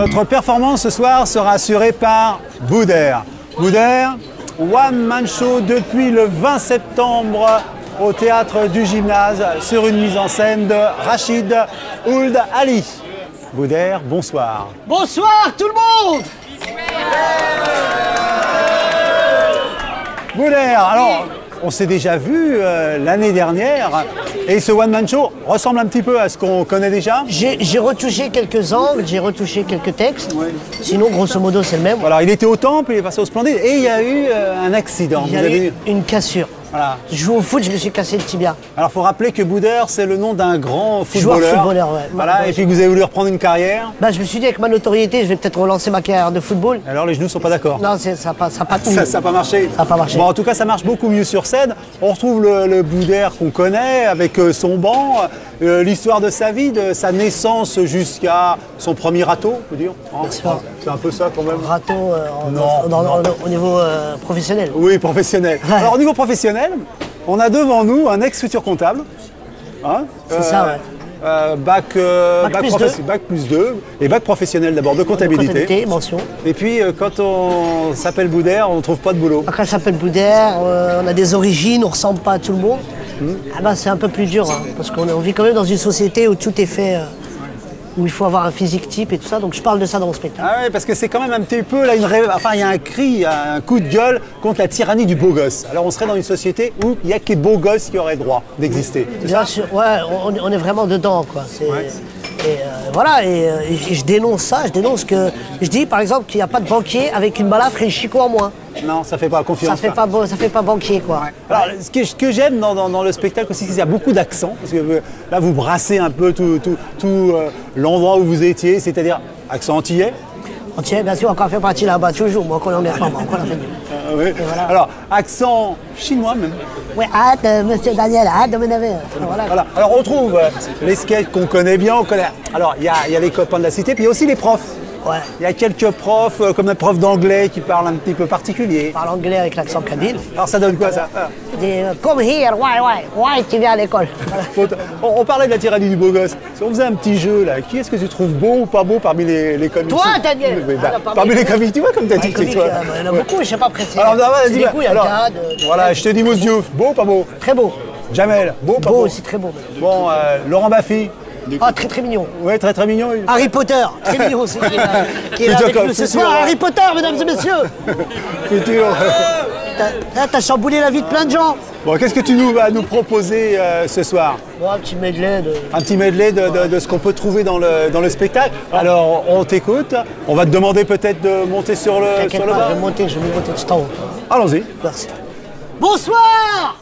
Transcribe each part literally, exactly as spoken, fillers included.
Notre performance ce soir sera assurée par Boudère. Boudère, one man show depuis le vingt septembre au théâtre du Gymnase sur une mise en scène de Rachid Ould Ali. Boudère, bonsoir. Bonsoir tout le monde. Boudère, alors on s'est déjà vu euh, l'année dernière et ce one man show ressemble un petit peu à ce qu'on connaît déjà. J'ai retouché quelques angles, j'ai retouché quelques textes. Oui. Sinon, grosso modo, c'est le même. Voilà, il était au Temple, il est passé au Splendide et il y a eu euh, un accident. Il y a eu une cassure. Voilà. Je joue au foot, je me suis cassé le tibia. Alors, il faut rappeler que Boudère, c'est le nom d'un grand footballeur. Joueur footballeur, ouais. Voilà, bah, et puis que vous avez voulu reprendre une carrière. Bah, je me suis dit, avec ma notoriété, je vais peut-être relancer ma carrière de football. Alors, les genoux sont pas d'accord? Non, ça n'a pas, ça pas, ça, ça pas marché. Ça n'a pas marché. Bon, en tout cas, ça marche beaucoup mieux sur scène. On retrouve le, le Boudère qu'on connaît, avec euh, son banc, euh, l'histoire de sa vie, de sa naissance jusqu'à son premier râteau, on peut dire. Oh, c'est un peu ça, quand même. Râteau euh, non, dans, non. Dans, au niveau euh, professionnel. Oui, professionnel. Ouais. Alors, au niveau professionnel, on a devant nous un ex-futur comptable. Hein, c'est euh, ça, ouais. Euh, bac, euh, bac, bac, plus deux. bac plus deux et bac professionnel d'abord de comptabilité. De comptabilité, mention. Et puis euh, quand on s'appelle Boudère, on ne trouve pas de boulot. Quand on s'appelle Boudère, euh, on a des origines, on ne ressemble pas à tout le monde. Mmh. Ah ben, c'est un peu plus dur, hein, parce qu'on vit quand même dans une société où tout est fait, euh, où il faut avoir un physique type et tout ça, donc je parle de ça dans mon spectacle. Ah oui, parce que c'est quand même un petit peu, là, une ré... enfin il y a un cri, un coup de gueule contre la tyrannie du beau gosse. Alors on serait dans une société où il n'y a que les beaux gosses qui auraient droit d'exister. Bien sûr, ouais, on, on est vraiment dedans, quoi. Ouais. Et euh, voilà, et, et je dénonce ça, je dénonce que, je dis par exemple qu'il n'y a pas de banquier avec une balafre et une chicot en moins. Non, ça fait pas confiance. Ça fait pas, beau, ça fait pas banquier, quoi. Ouais. Alors, ce que, ce que j'aime dans, dans, dans le spectacle aussi, c'est qu'il y a beaucoup d'accents. Parce que là, vous brassez un peu tout, tout, tout euh, l'endroit où vous étiez, c'est-à-dire accent antillais. Antillais, bien sûr, encore fait partie là-bas, toujours. Moi, colombien, pas moi, encore la fait. Ah, oui. Voilà. Alors, accent chinois même. Oui, hâte, euh, monsieur Daniel, hâte de me lever. Voilà. Voilà. Alors, on trouve euh, les sketchs qu'on connaît bien. On connaît... Alors, il y, y a les copains de la cité, puis il y a aussi les profs. Ouais. Il y a quelques profs, euh, comme un prof d'anglais qui parle un petit peu particulier. Il parle anglais avec l'accent kabyle. Alors ça donne quoi ça? Il dit « Come here, why, why, why tu viens à l'école ?» on, on parlait de la tyrannie du beau gosse. Si on faisait un petit jeu là, qui est-ce que tu trouves beau ou pas beau parmi les, les comiques? Toi, Daniel. Mais, bah, ah, parmi, parmi les comiques, tu vois comme t'as dit que toi. Il y en a beaucoup, je ne sais pas préciser. Alors, vas-y, bah, coups, alors, Gad, voilà, je te dis Mousse Diouf, beau ou pas beau? Très beau. Jamel, beau ou pas beau? Beau aussi, très beau. Bon, euh, Laurent Baffy. Ah, très très mignon. Ouais, très très mignon. Harry Potter, très mignon aussi. Qui est là, qui est là avec nous ce soir. Hein. Harry Potter, mesdames et messieurs. Futur. T'as chamboulé la vie de plein de gens. Bon, qu'est-ce que tu nous vas nous proposer euh, ce soir? Bon, un petit medley de... Un petit medley de, de, de ce qu'on peut trouver dans le, dans le spectacle. Alors, on t'écoute. On va te demander peut-être de monter sur le, sur le pas, bar. Je vais monter, je vais monter tout en haut. Allons-y. Merci. Bonsoir.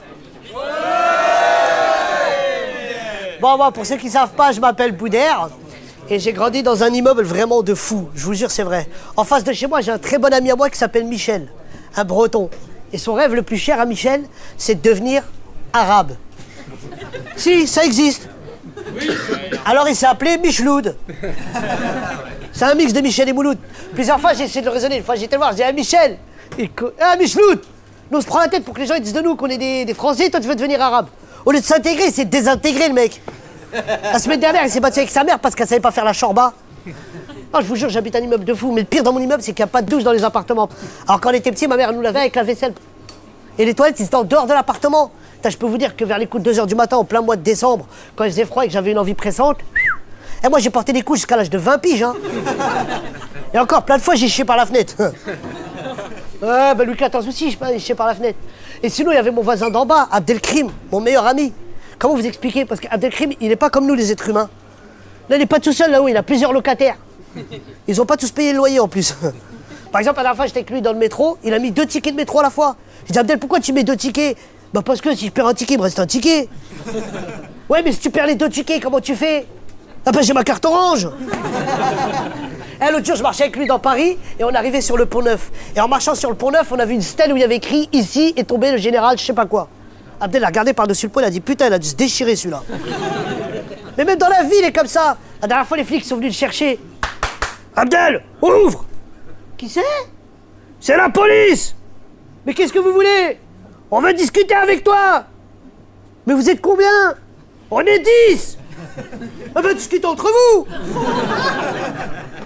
Bon, moi, pour ceux qui ne savent pas, je m'appelle Boudère et j'ai grandi dans un immeuble vraiment de fou. Je vous jure, c'est vrai. En face de chez moi, j'ai un très bon ami à moi qui s'appelle Michel, un breton. Et son rêve le plus cher à Michel, c'est de devenir arabe. Si, ça existe. Alors il s'est appelé Micheloud. C'est un mix de Michel et Mouloud. Plusieurs fois, j'ai essayé de le raisonner. Une fois, j'étais le voir, je dis « Ah, Michel, ah, Micheloud, nous on se prend la tête pour que les gens ils disent de nous qu'on est des, des Français, toi tu veux devenir arabe. » Au lieu de s'intégrer, c'est désintégrer le mec. La semaine dernière, il s'est battu avec sa mère parce qu'elle savait pas faire la chorba. Oh, je vous jure, j'habite un immeuble de fou. Mais le pire dans mon immeuble, c'est qu'il n'y a pas de douche dans les appartements. Alors quand on était petit, ma mère nous lavait avec la vaisselle. Et les toilettes, ils étaient en dehors de l'appartement. Je peux vous dire que vers les coups de deux heures du matin, en plein mois de décembre, quand il faisait froid et que j'avais une envie pressante, et moi j'ai porté des couches jusqu'à l'âge de vingt piges. Hein. Et encore, plein de fois, j'ai chié par la fenêtre. Ouais, ben Louis quatorze aussi, j'ai chié par la fenêtre. Et sinon, il y avait mon voisin d'en bas, Abdelkrim, mon meilleur ami. Comment vous expliquer? Parce qu'Abdelkrim, il n'est pas comme nous, les êtres humains. Là, il n'est pas tout seul là-haut, il a plusieurs locataires. Ils n'ont pas tous payé le loyer en plus. Par exemple, la dernière fois, j'étais avec lui dans le métro, il a mis deux tickets de métro à la fois. J'ai dit, Abdel, pourquoi tu mets deux tickets? Bah parce que si je perds un ticket, il me reste un ticket. Ouais, mais si tu perds les deux tickets, comment tu fais? Ah ben j'ai ma carte orange. Et l'autre jour, je marchais avec lui dans Paris et on arrivait sur le Pont Neuf. Et en marchant sur le Pont Neuf, on a vu une stèle où il y avait écrit « Ici est tombé le général je sais pas quoi ». Abdel a regardé par-dessus le pont, il a dit « Putain, il a dû se déchirer celui-là ». Mais même dans la vie, il est comme ça. La dernière fois, les flics sont venus le chercher. « Abdel, ouvre !»« Qui c'est ?»« C'est la police !»« Mais qu'est-ce que vous voulez ? On veut discuter avec toi !»« Mais vous êtes combien ? » ?»« On est dix !»« Ah ben discutez entre vous !»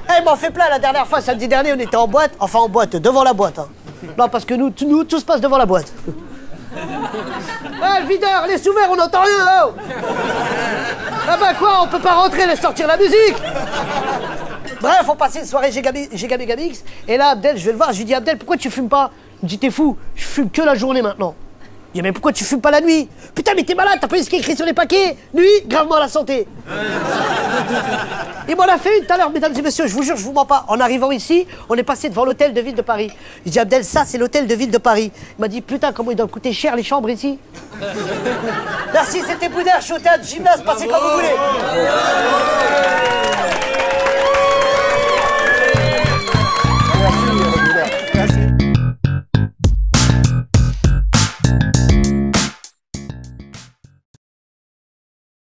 Eh, il m'en fait plein la dernière fois, samedi dernier, on était en boîte, enfin en boîte, devant la boîte. Hein. Non, parce que nous, nous, tout se passe devant la boîte. Ah, le videur, les sous-verts, on n'entend rien là. Ah bah quoi, on peut pas rentrer, laisse sortir la musique. Bref, on passait une soirée Giga Mega Mix, et là, Abdel, je vais le voir, je lui dis, Abdel, pourquoi tu fumes pas? Il me dit, t'es fou, je fume que la journée maintenant. Il dit, mais pourquoi tu fumes pas la nuit? Putain, mais t'es malade, t'as pas vu ce qui est écrit sur les paquets? Nuit, gravement à la santé. Il m'en a fait une tout à l'heure, mesdames et messieurs, je vous jure, je vous mens pas. En arrivant ici, on est passé devant l'hôtel de ville de Paris. Je dis, Abdel, ça, c'est l'hôtel de ville de Paris. Il m'a dit, putain, comment il doit coûter cher les chambres ici. Merci, c'était Boudère, je suis au théâtre Gymnase, passez comme vous voulez.